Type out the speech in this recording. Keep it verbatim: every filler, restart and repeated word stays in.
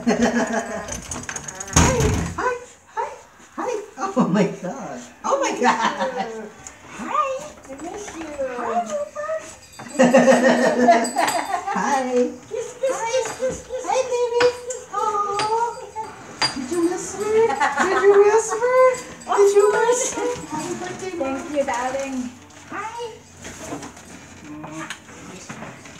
Hi, hi, hi. Oh my god. Oh my god. Hi. I miss you. Hi, Rupert. Hi. Kiss, kiss, kiss, kiss, kiss. Hi, baby. Oh. Did you miss me? Did you miss me? Did you miss me? Happy birthday, Mom. Thank you, darling. Hi.